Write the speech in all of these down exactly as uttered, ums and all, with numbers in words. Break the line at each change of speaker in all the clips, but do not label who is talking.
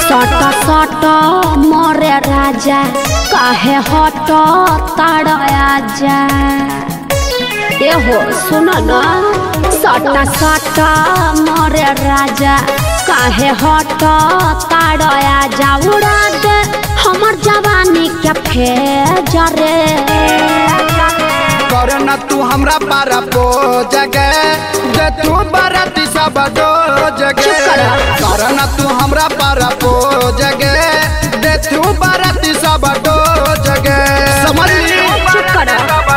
सट सट मोरे राजा काहे हट ताड़या जा ए हो सुनो ना सट सट मोरे राजा काहे हट ताड़या जा उड़ा दे हमर जवानी के फेजरे
करना तू हमरा पारा पो जगे जे तू बराती सब दो जगे करना तू हमरा पारा पो जगे जे तू बराती सब दो जगे समझ ली
चुप कर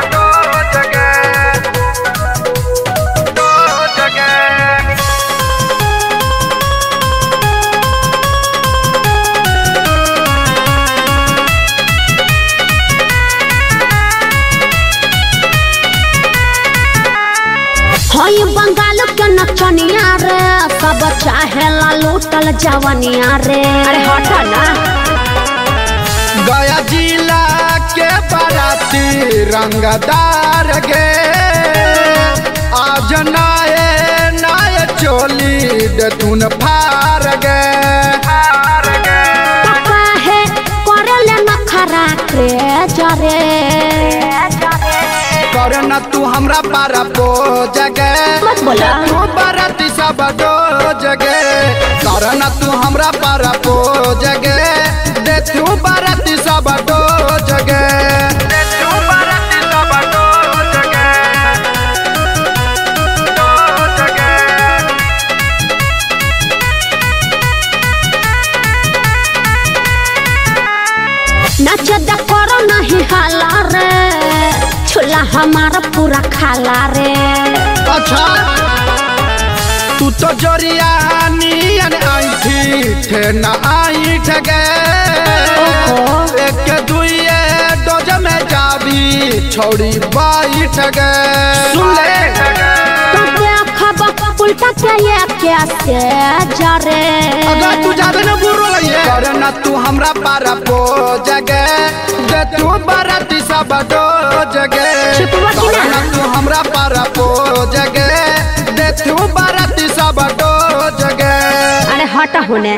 हई बंगाल के नचनिया रे सब चाहेला लूटल जवनिया रे अरे हट ना
गया जिला के बाराती रंगदार गे आज नाये नाये चोली दे तून फार गे
पापा है करले नखरा के जरे
करना तू हमरा पारा पो जगे
मत बोला
तू बराती सब दो जगे करना तू हमरा पारा पो जगे दे तू बराती सब दो जगे दे तू बराती सब दो जगे दो जगे
नच द करो नहीं हाला रे छुला हमारा पूरा खाला रे
अच्छा तू तो जोरिया नियन आई थी थे ना आई ठगे एक दुइये डोज में जाबी छोड़ी बाई ठगे सुन ले
तो देखब उल्टा के ये कैसे जरे
अगर तू जाबे ना बुरो लइए करना तू हमरा पारा पो जगे जे तू बराती सब दो जगे करना तू हमरा पारा पो जगे दे तू बराती सब दो जगे
अरे हट होने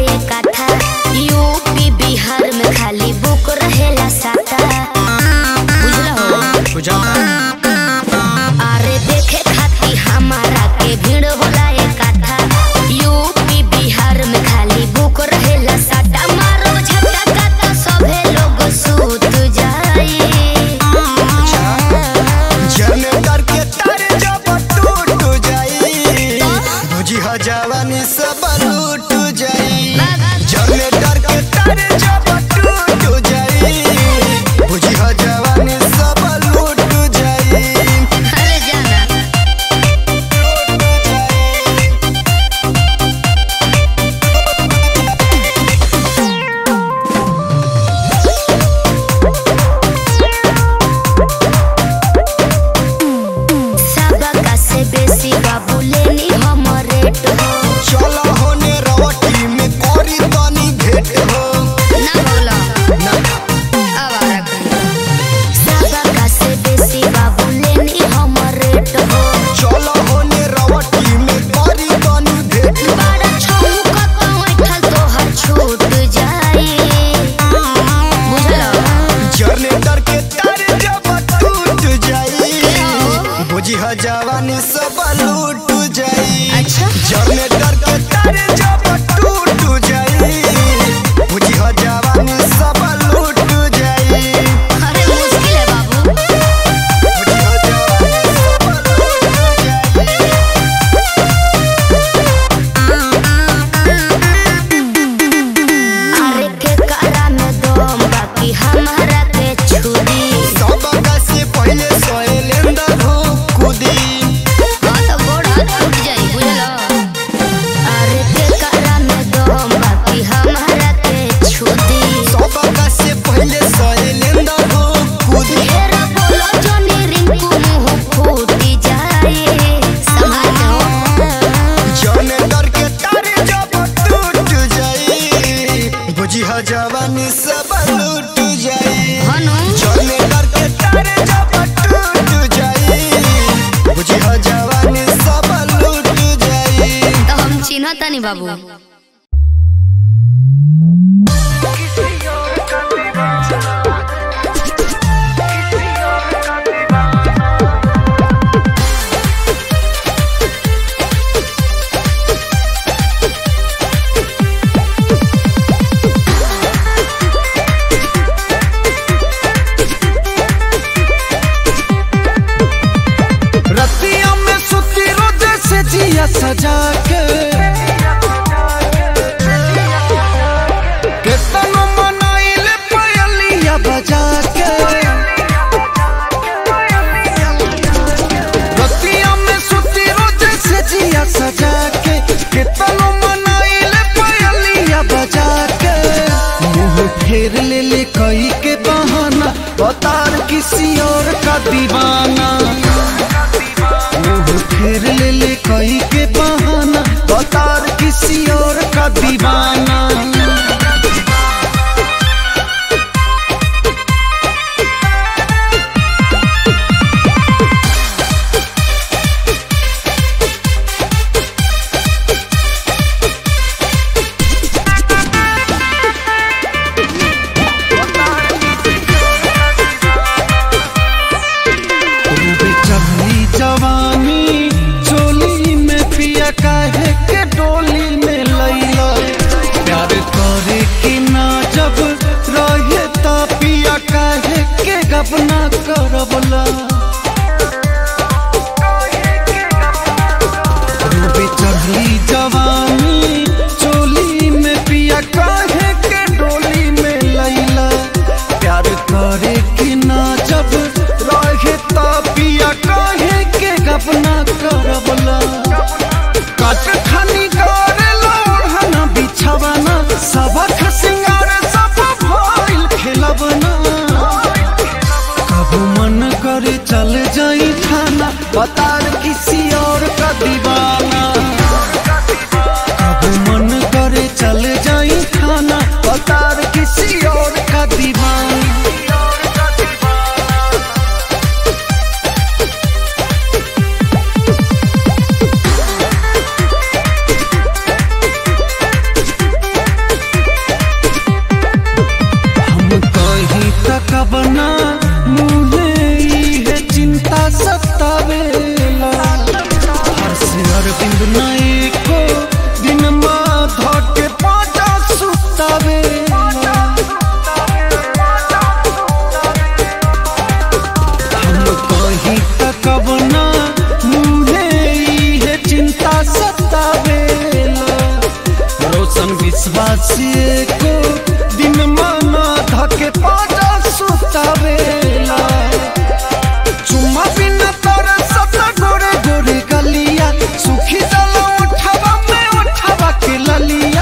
यूपी बिहार में खाली बुक रहेला साता जवानी सब लूट जाई चले करके तारे जब टूट जाई बुझी हो जवानी सब लूट जाई।
तो हम चिन्हता नहीं बाबू।
सजा के कितनो मनाइले पायलिया बजा के रतिया में सुती रोज से जिया सजा के कितनो मनाइले पायलिया बजा के मुँह फेर ले ले कई के बहाना बतार किसी और का दीवाना फिर ले ले कई के बहाना बतार किसी और का दीवाना। जवानी चोली में पिया काहे के डोली में लैला प्यार करे कि ना जब रहे ता पिया काहे के गबना करबला रूबी चढ़ली जवानी चोली में पिया काहे के डोली में लैला प्यार करे कि ना जब रहे ता पिया काहे अपना करबला काट खानी करे लोढ़ना बिछवाना सबक सिंगार सब भइल खेलबना कब मन करे चल जाई थाना बतार किसी और का दीवाना कब मन करे चल जाई थाना बतार किसी और का दीवाना। कबना मुझे है चिंता सतावेला हर से अरविंद नए को दिन माधा के पाचा सुतावेला हम कहीं कबना मुझे है चिंता सतावेला रोशन विश्वासी को दिन माधा के पाचा सुतावेला चुम्मा बिना तोरा सता गोरे गोरे गलिया सुखी जला उठावा में उठावा के ललिया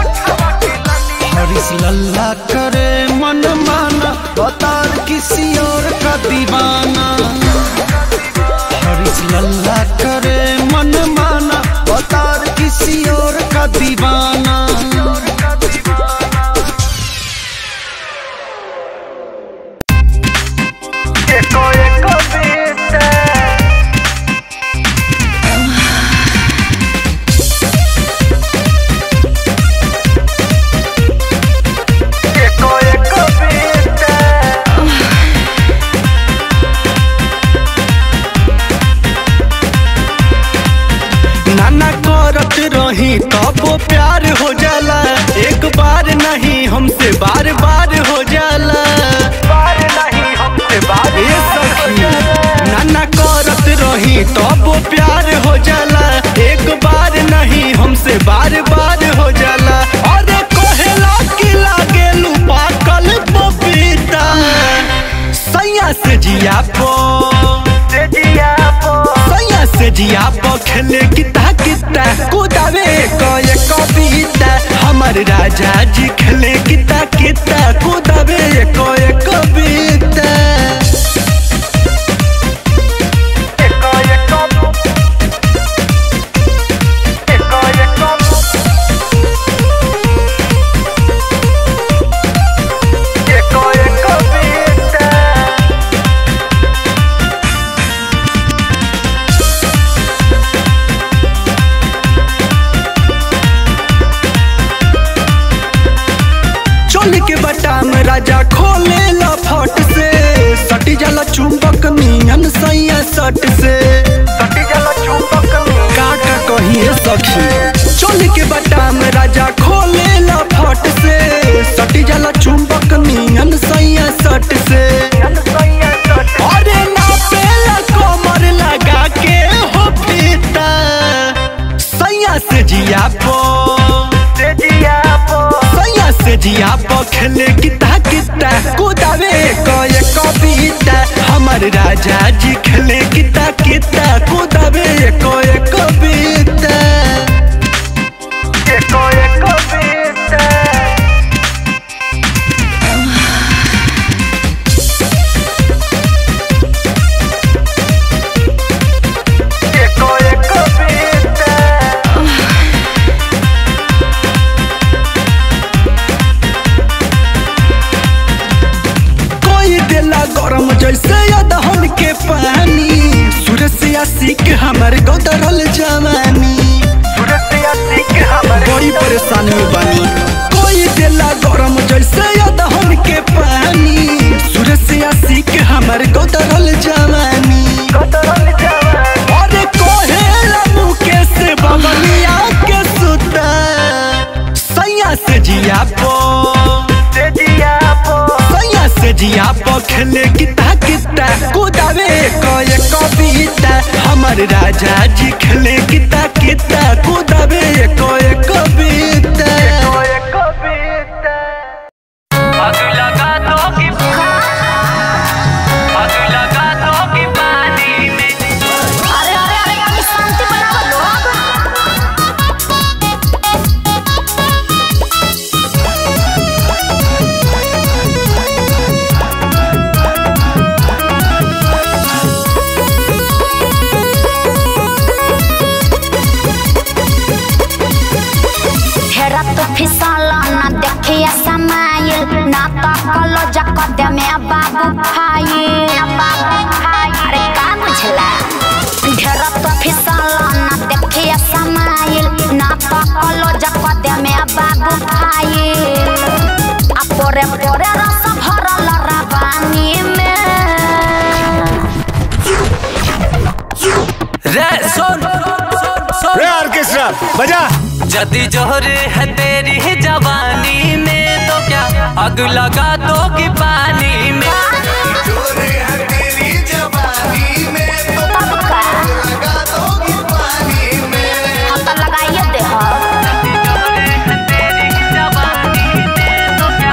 हरिस लल्ला करे मन माना बतार किसी और का दीवाना हरिस लल्ला करे मन माना बतार किसी और का दीवाना। रही तब वो प्यार हो जाला एक बार नहीं हमसे बार बार हो जाला बार नहीं हमसे बार ये सखी नाना करत रही तब वो प्यार हो जाला एक बार नहीं हमसे बार बार हो जाला अरे कहेला कि लागे लुपा कल पपीता सैया से जिया पो से जिया पो सैया से जिया पो खेले किता किता कुदावे कोई कविता हमार राजा जी खेले किता किता कुदावे कोई कविता
बटाम राजा खोले ला फट से सटी जाला चुंबक नियन सैया सट से सटी जाला चुंबक का का कहिए सखी चोली के बटाम राजा खोले ला फट से सटी जाला चुंबक नियन सैया सट से अरे नापेला कमर लगा के हो फीता सैया से जिया पो से जिया पो सैया से जिया पो खेले किता किता कुदावे कोई कविता हमर राजा जी खेले किता किता कुदावे कोई कविता कोई कविता गरम जैसे अदहन के पानी सुरसिया सीख हमर गोदरल जवानी सुरसिया सीख हमर बड़ी परेशानी में बानी कोई देला गरम जैसे अदहन के पानी सुरसिया सीख हमर गोदरल जवानी गोदरल जवानी अरे कोहेला मुके से बगलिया के सुता सैया से जिया पो से जिया पो से जिया पो खेले किता किता कुदावे कोई कविता हमर राजा जी खेले किता किता कुदावे कोई कविता कोई कविता आग लगा दो कि आग लगा दो कि पानी में
अरे अरे अरे अभी शांति बनाओ लोग। फिसला ना देखिए समाइल ना तकलो जकद में बाबू भाई अरे का बुझला ढेर तो फिसला ना देखिए समाइल ना तकलो जकद में बाबू भाई आ पोरे पोरे रस भरल रबानी में
रे सुन रे ऑर्केस्ट्रा बजा जदी जोहरे है तेरी जवानी में तो क्या आग लगा दो कि पानी में जोहरे है तेरी जवानी में तो क्या आग लगा दो कि पानी में
हम तो लगाइए दे हो
जदी जोहरे है तेरी जवानी में तो क्या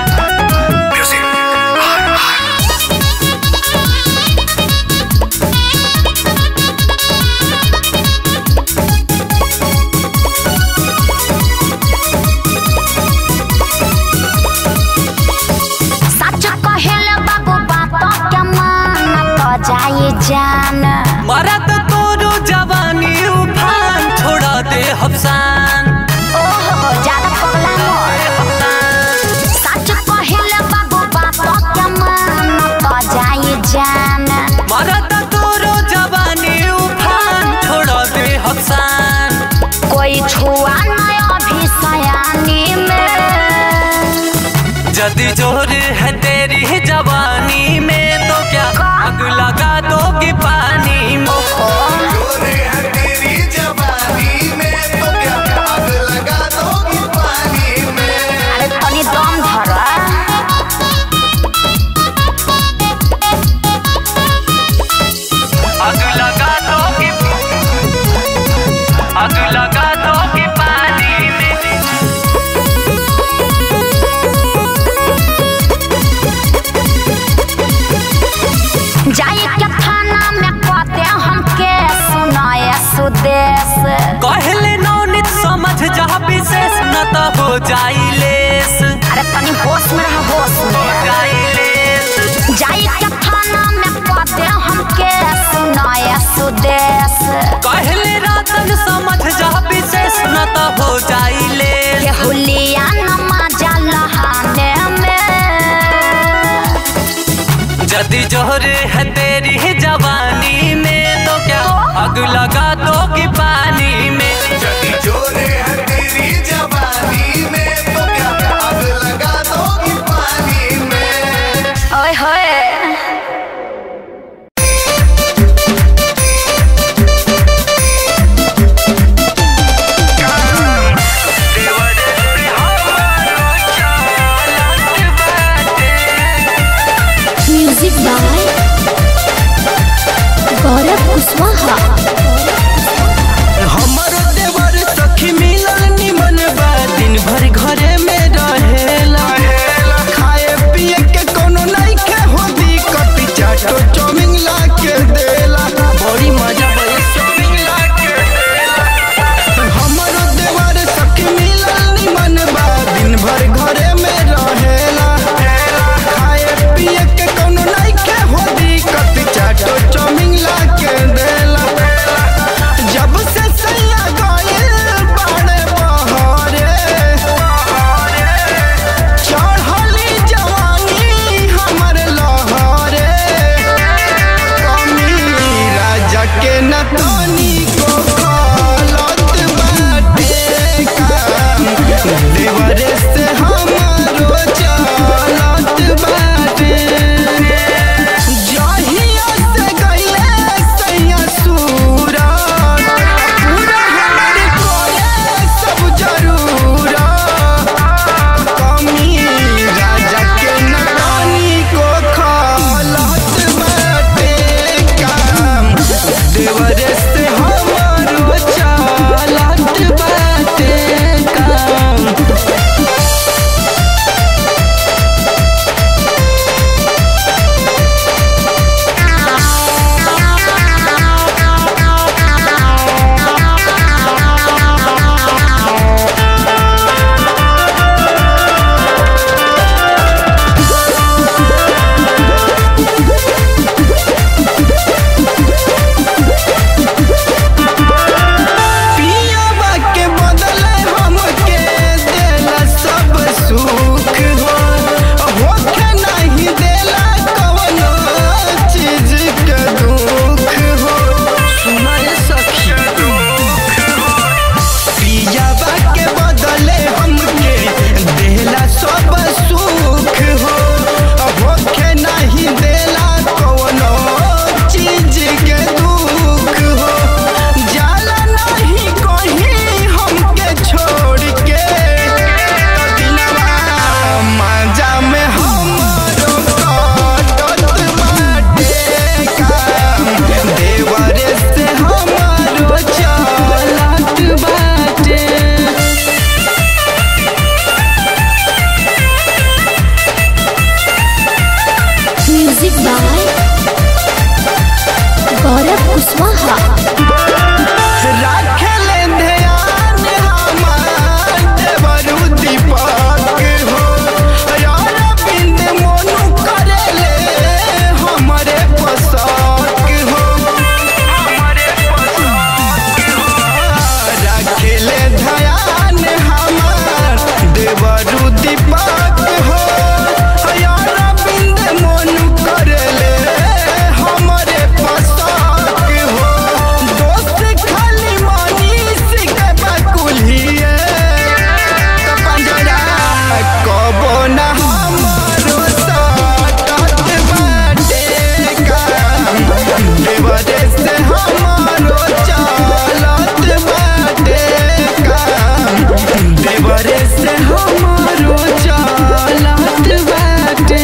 जाए जान
मरा तो तोरो जवानी उफान छोड़ा दे हफसान
ओहो ज्यादा पगला मोर सच कहिले बाबू बात के मान तो जाए जान
मरा तो तोरो जवानी उफान छोड़ा दे हफसान
कोई छुआ नहीं अभी सयानी में
जदी जोर है तेरी जवानी में तो क्या आग लगा दोगी पानी में
जोर है तेरी जवानी में तो क्या आग लगा दोगी पानी में
अरे तनी दम धरा
आग लगा दोगी आग लगा दोगी पानी में
जाए के थाना में कहते हमके सुनाए सुदेश
कहले नौनित समझ जा विशेष न तो हो जाई लेस
अरे तनी होश में रह होश में
जाई लेस
जाए के थाना में कहते हमके सुनाए सुदेश
कहले रातन समझ जा विशेष न तो हो जाई लेस
ये हुलिया नमाजा लहाने में
जदी जोहरे है तेरी जवानी में तो क्या आग लगा दोगी पानी में
जदी जोरे है तेरी जवानी में तो क्या आग लगा दोगी पानी में
गौरव कुशवाहा।
हमारो देवर सखी मिलल निमन बा, दिन भर घरे में रहेला, खाए पिए के कोनो नहीं के हो दिक्कत, चाटो चौमिन ला के देला, बड़ी मजा बड़े चौमिन ला के देला। हमारो देवर सखी मिलल निमन बा, दिन भर घरे में रहेला, खाए पिए के कोनो नहीं के हो दिक्कत, चाटो चौमिन ला के देला। जब से सैया गइल बाड़े बहरे, चढ़ली जवानी हमर लहरे, कमी राजा के न तनिको खलत बाटे काम, देवरे से हमारो चलत बाटे। जहिया से गइले सैया सूरत, पूरा हमर कोरे सब जरूरत, कमी राजा के न तनिको खलत बाटे काम, देवरे से हमारो चलत बाटे काम। पियाबा के बदले हमके देला सब सुख हो, होखे नहीं देला कवनो चीज के दुख हो, सुनाए सखी पियाबा के बदले हमके देला सब सुख हो, होखे नहीं देला कवनो चीज के दुख हो, जाला नहीं कहीं हमके छोड़ के, दिनवा मांजा में हमरो कटत बाटे काम, देवरे से हमारो चलत बाटे।
Music by Gaurav Kushwaha.
राखेले ध्यान हमार देवरु दीपक हो, यार बिंद मोनू करेले हमरे पसक हो, हमरे पसक हो। राखेले ध्यान हमार देवरु दीपक हो, यार बिंद मोनू करेले हमरे पसक हो। दोस्त खाली मनीष के बकुलिए, तो पंजरा कबो न हमरो सटत बाटे काम, देवरे से हमारो चलत बाटे काम, देवरे से हमारो चलत बाटे।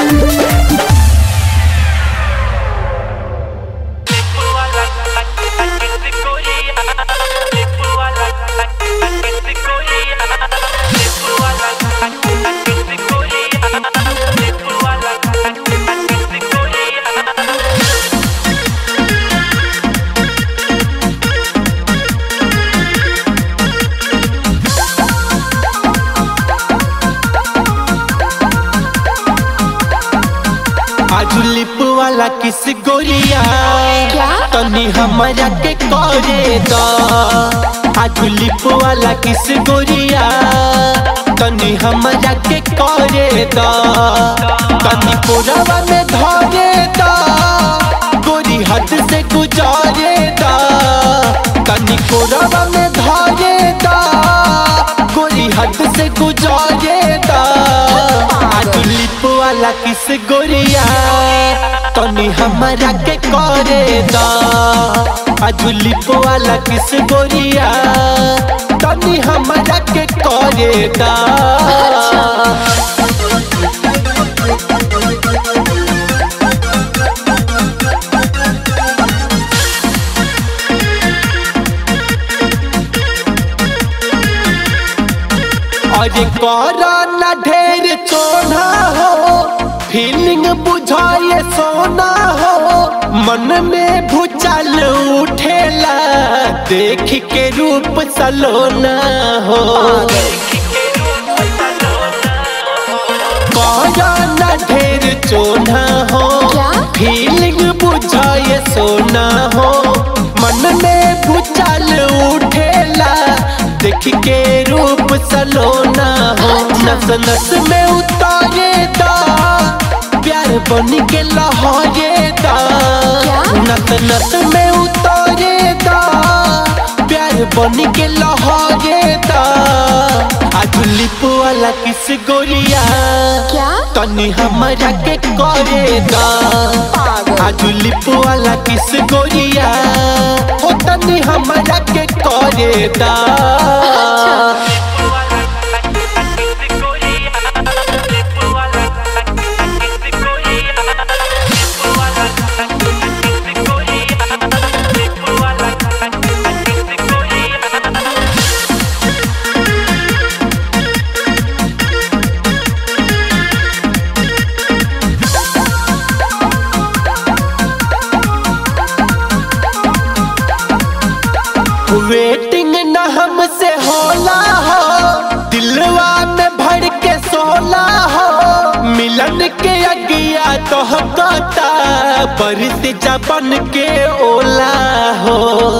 आजू लिप वाला किस गोरिया, तनी हमरा के करे दा, आजू लिप वाला किस गोरिया, तनी हमरा के करे दा, तनी पोरवा में धरे दा, गोरी हद से गुजारे दा, तनी पोरवा में धरे दा, गोरी हद से गुजारे दा। आजू लिप वाला किस गोरिया, तनी हमरा के करे दा, आजू लिप वाला किस गोरिया, तनी हमरा के करे दा। करा न ढेर चोना हो, फीलिंग बुझाए सोना हो, मन में भूचाल उठेला देख के रूप सलोना हो। करा न ढेर चोना हो, फीलिंग बुझाए सोना हो, मन में भूचाल उठेला देख के रूप सलोना हो। नस नस में उतारे दा प्यार बन के लहरे दा, नस नस में उतारे दा प्यार बन के लहरे दा। आज लिप वाला किस गोरिया क्या तनी हमारा के करे दा, आज लिप वाला किस गोरिया हो तनी हमारा के करे दा। वेटिंग न हमसे होला हो, दिलवा में भर के सोला हो, मिलन के अगिया तो हकता बरस जबन के ओला हो।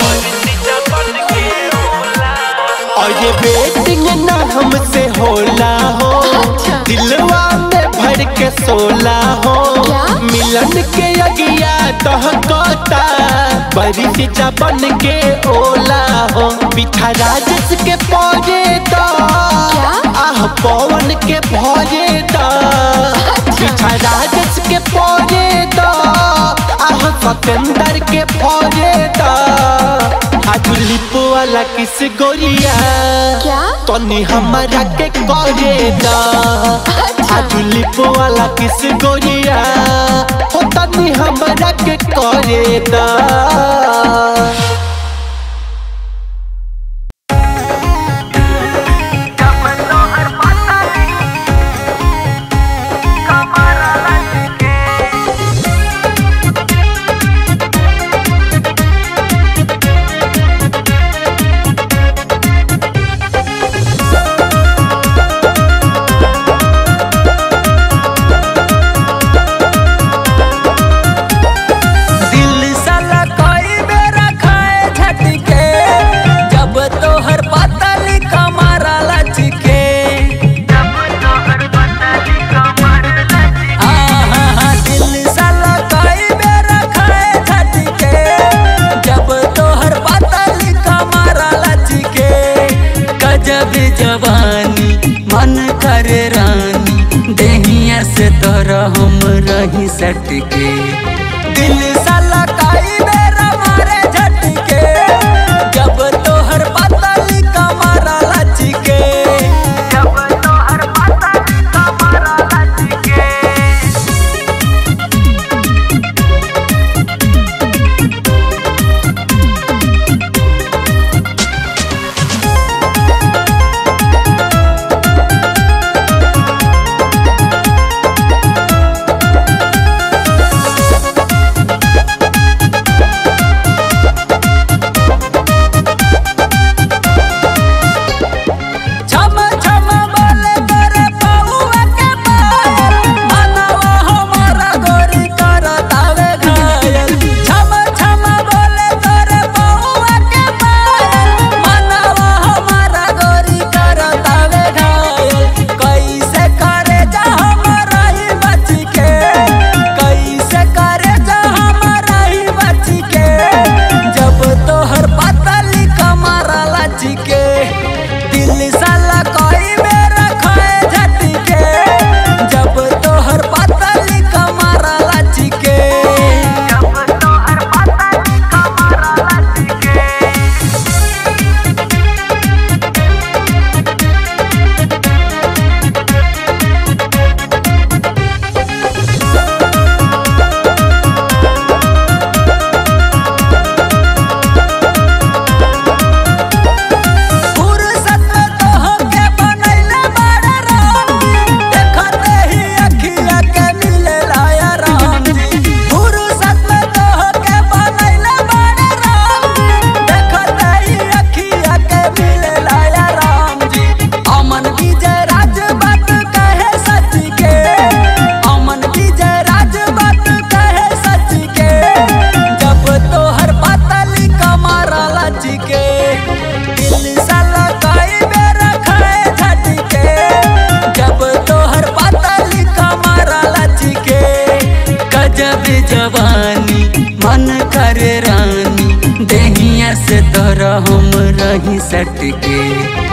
और ये वेटिंग न हमसे होला हो, दिलवा में भर के सोला हो, मिलन के अगिया तो हकता बरिस जबन के ओला हो। पीछा राजस के पौजे दा आह पवन के भौजे दा, पीछा राजस के पौजे दा आह सतेंदर के भौजे दा। आज लिप वाला किस गोरिया क्या तनी हमारा के करे दा, आज लिप वाला किस गोरिया हो तनी हमारा के करे दा।
जवानी मन करे रानी देहिया से तोरा हम रही सटके, दिल साला काई मेरा मारे झटके, जब तोहर पतली कमरा लचके, जब तोहर पतली कमरा लचके। तोरा हम रही सटके।